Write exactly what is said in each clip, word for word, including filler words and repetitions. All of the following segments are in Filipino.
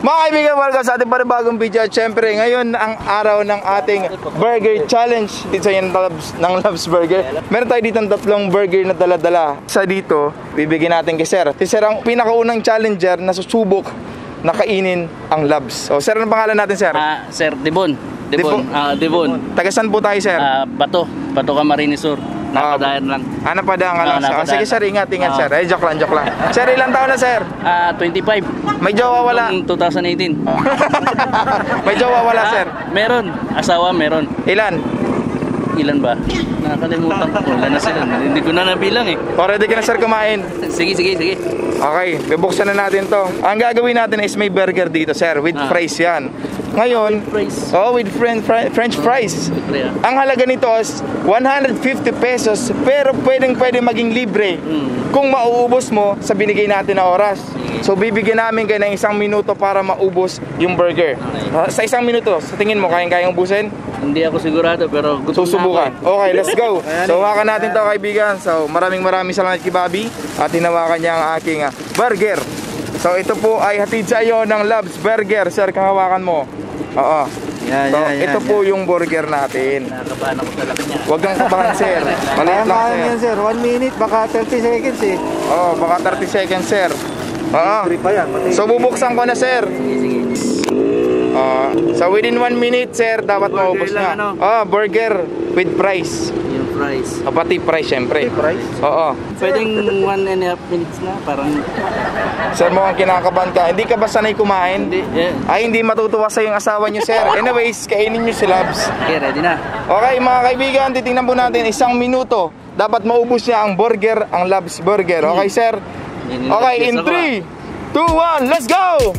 Mga kaibigan, welcome sa ating panibagong video. At syempre, ngayon ang araw ng ating burger challenge dito sa ng Loves, ng Loves Burger. Meron tayo dito ng tatlong burger na dala-dala. Sa dito, bibigyan natin kay Sir. Si Sir ang pinakaunang challenger na susubok na kainin ang Loves. O, Sir, anong pangalan natin, Sir? Ah, Sir Devon. Devon. Ah, Devon. Taga saan po tayo, Sir? Ah, Bato. Bato Camarines Sur. Napadayan lang. Ah, napadaan ka lang. Ah, Ah, sige, Sir, ingat, ingat, Ah. Sir. Eh, joke lang, joke lang. Sir, ilang taon na, Sir? Ah, twenty-five. May jowa wala? Noong twenty eighteen. May jowa wala, Sir? Ah, meron. Asawa, meron. Ilan? Ilan ba? Nakakalimutan ko. Wala na sila. Hindi ko na nabilang eh. O, ready ka na, Sir, kumain? Sige, sige, sige. Okay, bubuksan na natin to. Ang gagawin natin is may burger dito, Sir, with Ah. fries yan. Ngayon, Fries. oh, with fren- fr- French fries. Yeah. Ang halaga nito is one hundred fifty pesos, pero pwedeng pwede maging libre Mm. kung mauubos mo sa binigay natin na oras. So bibigyan namin kayo ng isang minuto para maubos yung burger. Okay. Uh, sa isang minuto, sa tingin mo, kayang-kayang ubusin? Hindi ako sigurado pero gusto Susubukan. Okay, let's go. So hawakan natin to, kaibigan. So maraming maraming salamat kay Bobby at hinawakan niya ang aking uh, burger. So ito po ay hatid sa iyo ng Loves Burger. Sir, kahawakan mo. Oo. Yeah, So yeah, yeah, ito po yeah. yung burger natin. Nakakabahan ako sa laki niya. Huwag kang kabahan, Sir. Maliit lang, Kaya Sir. yan, sir. One minute, baka thirty seconds eh. Oo, baka thirty seconds, Sir. Oo. Free pa yan. Pati. So bubuksan ko na, Sir. Sige, sige. Oo. So within one minute, Sir, dapat maubos na. lang, ano? Oh, burger with price. Yung fries. O, pati price, syempre. Price? Oo. Pwedeng one and a half minutes na. Parang Sir, mukhang kinakabahan ka. Hindi ka ba sanay kumain? hindi. Eh. Ay, hindi matutuwa sa yung asawa niyo, Sir. Anyways, kainin niyo si Loves. Okay, ready na. Okay, mga kaibigan, titingnan po natin isang minuto. Dapat maubos niya ang burger, ang Loves Burger. Okay, Sir? Okay, in three, two, one, let's go!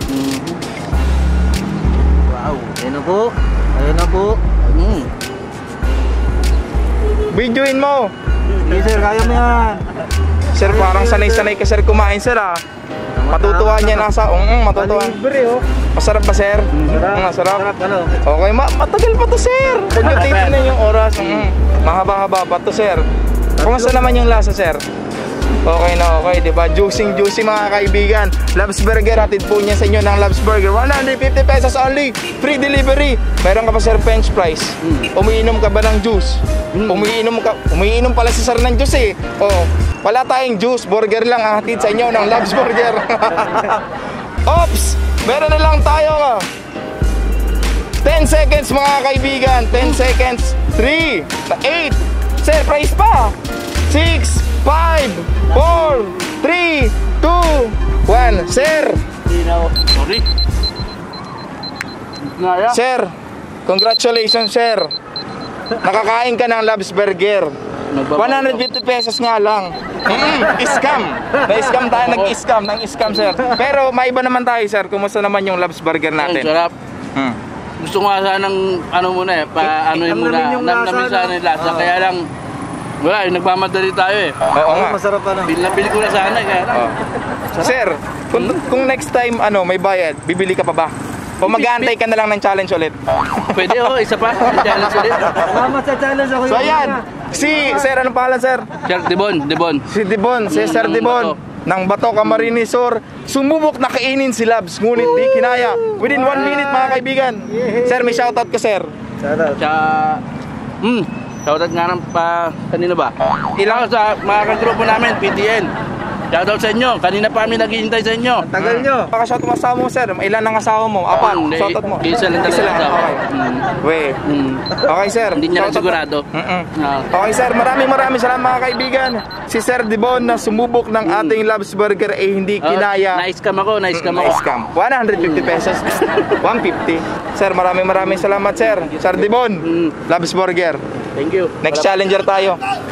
Wow. Ayun na po. Ayun na po. Mm. Videoin mo. Sige, sir. Kaya mo yan. Sir, parang sanay-sanay ka, Sir, kumain, Sir, ah. Matutuwa niya nasa... Um, matutuwa. Libre, oh. Masarap ba, Sir? Mm, masarap. Sarap, ano? Okay, ma matagal pa to, Sir. Huwag niyo titignan yung oras. Mm, mahaba-haba pa to, Sir. Kumusta naman yung lasa, Sir? Okay na okay, di ba? Juicing juicy, mga kaibigan. Loves Burger, hatid po niya sa inyo ng Loves Burger. one hundred fifty pesos only. Free delivery. Meron ka pa, Sir, French fries. Umiinom ka ba ng juice? Umiinom ka, umiinom pala si Sir ng juice eh. Oh, wala tayong juice, burger lang ang hatid sa inyo ng Loves Burger. Ops! Meron na lang tayo. ten seconds, mga kaibigan. ten seconds. three, eight. Sir, price pa. six, five, four, three, two, one. Sir, Hindi na ako. Sorry. Naya. Sir, congratulations, Sir. Nakakain ka ng Loves Burger. one hundred fifty pesos nga lang. Mm, scam. Na-scam tayo, nag-scam, nag-scam, Sir. Pero may iba naman tayo, Sir. Kumusta naman yung Loves Burger Ang natin? sarap. Hmm. Gusto ko nga sanang ano muna eh, pa ano yun muna, Namnamin yung lasa, namnamin sana no? yung lasa, Oo. kaya lang, wala, eh, nagmamadali tayo eh. Oo nga. Masarap, ano? Bil na bil ko na sana, kaya lang. Oh. Sir, kung, kung next time ano, may bayad, bibili ka pa ba? O mag-aantay ka na lang ng challenge ulit? Pwede oh, isa pa, challenge ulit. Salamat sa challenge ako. So ayan, si Sir, anong pangalan, Sir? Sir Devon, Devon. Si Dibon, si Mm, Sir ng Dibon Bato. ng Bato Camarines Sur, sumubok na kainin si Loves, ngunit di kinaya. Within one minute, mga kaibigan. Sir, may shoutout ka, Sir. Sarap. Tsaka, hmm, shoutout nga ng pa, kanina ba? Ilang- Ilang sa mga kagrupo namin, P T N. Shoutout sa inyo, kanina pa kami naghihintay sa inyo. Tagal nyo. Baka shoutout mo asawa mo, Sir. Ilan ang asawa mo? Apat, Hindi, shoutout mo. Isa lang talaga lang, asawa. okay. Hmm. Wait. Hmm. Okay, Sir. Hindi niya lang Shoutout- sigurado. Mm-mm. Ah. Okay, Sir, maraming maraming salamat, mga kaibigan. Si Sir Dibon na sumubok ng ating Loves Burger eh hindi Oh, kinaya. Na-scam ako, na-scam ako. Na-scam. one hundred fifty pesos. one fifty. Sir, maraming maraming salamat, Sir. Sir Dibon, Mm. Loves Burger. Thank you. Next challenger tayo.